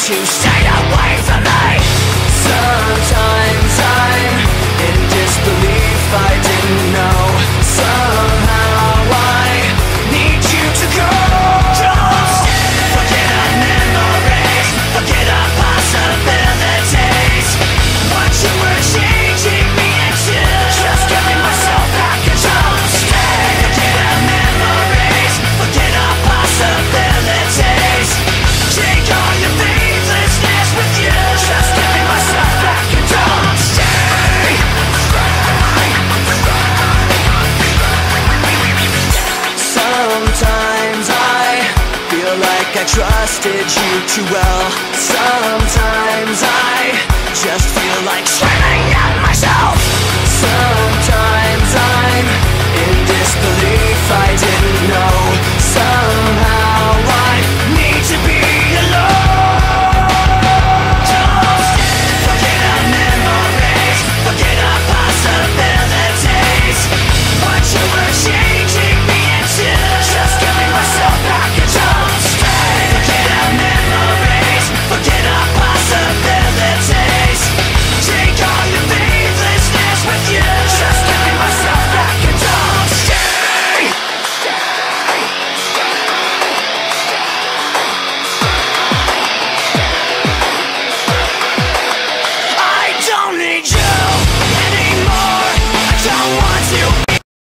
to stay away from me. Sometimes I'm in disbelief, I didn't know. Somehow I need you to go. Don't stay. Forget our memories, forget our possibilities. What you were changing me into, just giving myself back and don't stay. Forget our memories, forget our possibilities. Take all your faithlessness with you, just giving myself back and don't stay. Sometimes I feel like I trusted you too well. Sometimes I just feel like screaming at myself. Sometimes I'm in disbelief, I didn't know. Somehow